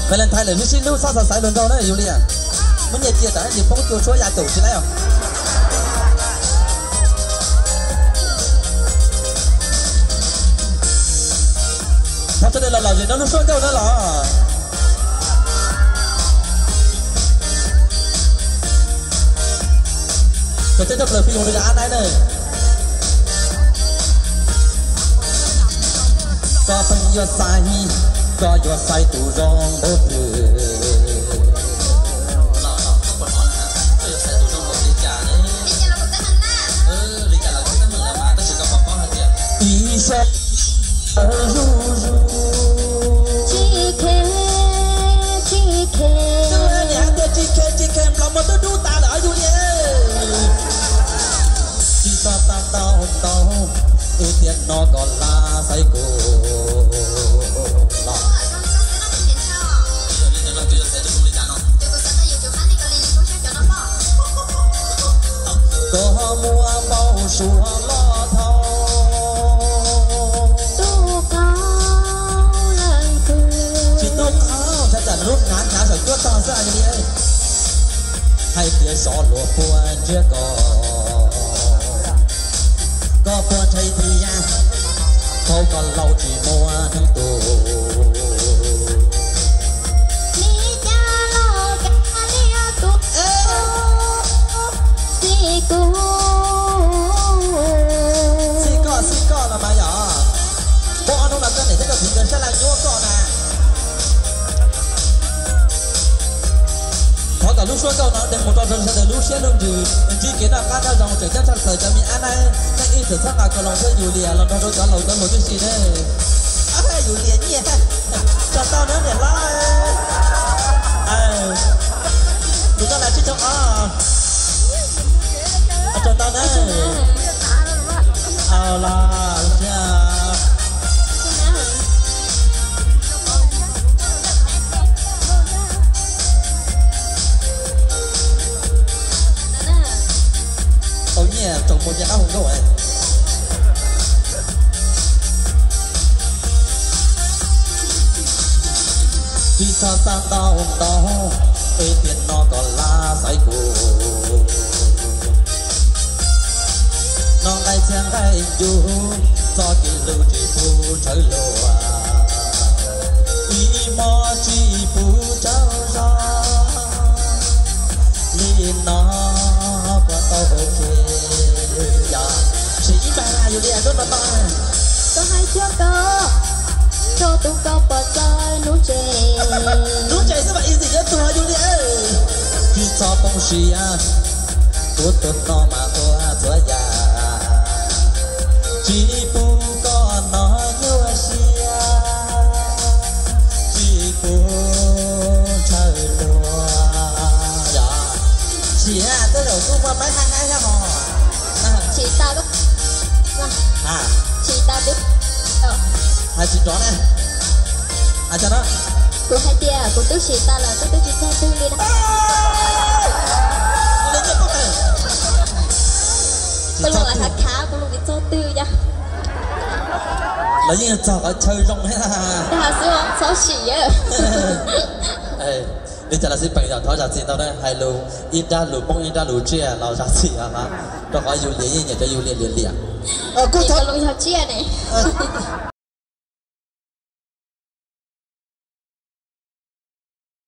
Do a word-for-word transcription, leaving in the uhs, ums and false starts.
vậy lần thay lời với xin lưu sao sao sai lần đầu đấy Julia muốn nhẹ chia tại thì phong tiêu số nhà chủ thế này không sao cho đây là làm gì nó nó số đâu đó là tôi thấy được lời phim của người ăn này này có phần do sai có do sai tụ rong bớt từ ý sẽ ở ru ru chỉ khe chỉ khe tôi nhớ tôi chỉ khe chỉ khe lòng mà tôi đu ta ở Julia chỉ ta ta đau đau ưu tiên nó còn là say cô có mua bao sủa lo thâu tu cao lần cười chỉ tu cao chắc chắn rút ngắn ngắn rồi tuốt to ra như thế hay tiếng gió lùa buồn chưa có có buồn thấy thì ya không còn lâu chỉ mua thứ tù ni cha lo cả lia tu si cô si co si co là mà nhỏ bọn nó là cái này chắc là chỉ cần sẽ là nhua con à có cả lúc xuân câu nó đem một trò dân sẽ lúc xuyên luôn chứ chỉ kiến là các dòng chảy chân thật sợi cho mình ăn này cách ít thử thách là còn lòng chơi dù lìa lòng cho tôi cho lòng cho một cái gì đấy à dù lìa nhỉ cho tao nữa để lo à đúng là chỉ cho à cho tao nữa à là trồng một nhà hồng đâu ấy vì sao sang đau đau ê tiền nó còn là say cô nó ngay chàng ngay chú cho kỳ lưu chỉ phu trời lùa ý mò chỉ phu trao ra li nó qua tao ok chỉ baอยู่ดีก็มาก็ให้เชื่อก็โชว์ตุ้งก็เปิดใจรู้ใจรู้ใจสบายอีสิก็ตัวอยู่ดีพี่ชอบปงชีอ่ะตัวตุ่นนอมาตัวตัวยาจีปูก็นอยัวเชียจีปูเธอลัวยาเชียตัวเดี๋ยวกูมาไม่ให้ให้ให้หมอ chỉ ta đó à chỉ ta biết ờ hai chị đó này à cho đó cô hai tia cô tứ chỉ ta là tứ tứ chỉ ta tư đi đó cô luôn là khá khá cô luôn bị cho tư nha lấy những trò ở chơi rong hết à ta xưa xóa xỉ á bây giờ là xin bằng tháo giả tiền đâu đấy hay lù in ra lù bông in ra lù chia lao ra gì à hả đó có dù liền như nhà cho dù liền liền liền ờ cô tháo lù tháo chia này